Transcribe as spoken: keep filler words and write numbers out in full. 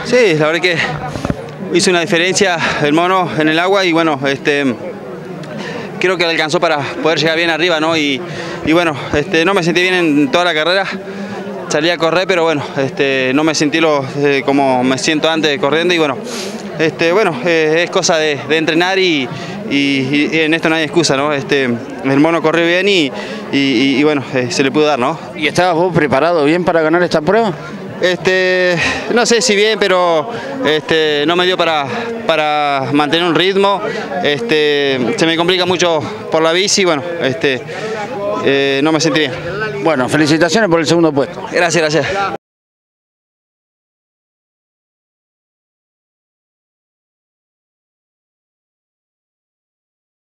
Sí, la verdad que hizo una diferencia el mono en el agua y bueno, este, creo que le alcanzó para poder llegar bien arriba, ¿no? Y, y bueno, este, no me sentí bien en toda la carrera, salí a correr, pero bueno, este, no me sentí lo, eh, como me siento antes corriendo y bueno, este, bueno eh, es cosa de, de entrenar y, y, y en esto no hay excusa, ¿no? Este, el mono corrió bien y, y, y bueno, eh, se le pudo dar, ¿no? ¿Y estabas vos preparado bien para ganar esta prueba? Este, no sé si bien, pero este, no me dio para, para mantener un ritmo. Este, se me complica mucho por la bici, bueno, este, eh, no me sentí bien. Bueno, felicitaciones por el segundo puesto. Gracias, gracias.